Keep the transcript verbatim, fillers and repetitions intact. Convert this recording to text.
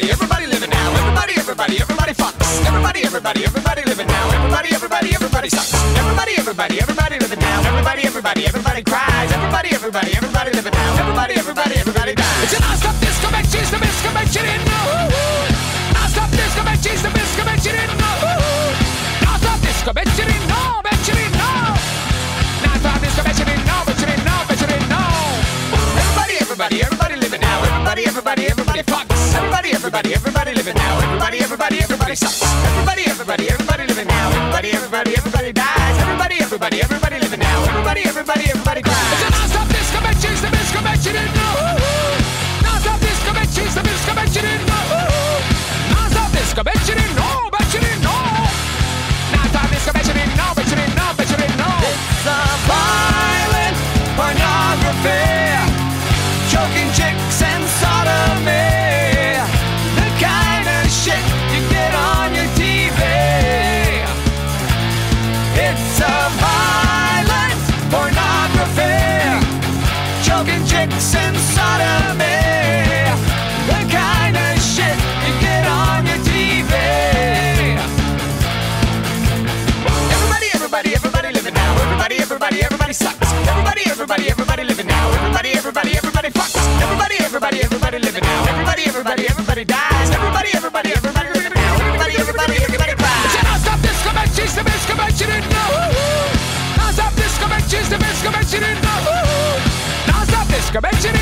everybody, everybody living now. Everybody, everybody, everybody fucks. Everybody, everybody, everybody living now. Everybody, everybody, everybody sucks. Everybody, everybody, everybody living now. Everybody, everybody, everybody cries. Everybody, everybody, everybody living now. Everybody, everybody, everybody dies. It's a non-stop disco, bet she's the disco, bet you didn't know. Non-stop disco, bet she's the disco, bet you didn't know. Non-stop disco, bet you didn't know, bet you didn't know. Non-stop disco, bet you didn't know, bet you didn't know, bet you didn't know. Everybody, everybody, everybody living now. Everybody, everybody, everybody fucks. Everybody, everybody, everybody living now. Everybody, everybody, everybody sucks. Everybody, everybody, everybody living now. Everybody, everybody, everybody dies. Everybody, everybody, everybody living now. Everybody, everybody, everybody cries. It's a non-stop disco, bet she's the disco, bet you didn't know. Non-stop disco, bet she's the disco, bet you didn't know. Non-stop disco, bet you didn't know, bet you didn't know. Non-stop disco, bet you didn't know, bet you didn't know, bet you didn't know. It's a violent pornography, choking chicks and sodomy, the kind of shit you get on your T V. It's a violent pornography, choking chicks and sodomy, the kind of shit you get on your T V. Everybody, everybody, everybody living now. Everybody, everybody, everybody sucks. Everybody, everybody, everybody living now. Everybody, everybody, everybody fucks. Everybody, everybody, everybody living now. Everybody, everybody, everybody dies. Everybody, everybody, everybody living now. Everybody, everybody, everybody cries. It's a non-stop disco, bet she's the disco, bet you didn't know. Non-stop disco, bet she's the disco, bet you didn't know. Non-stop disco, bet you didn't know.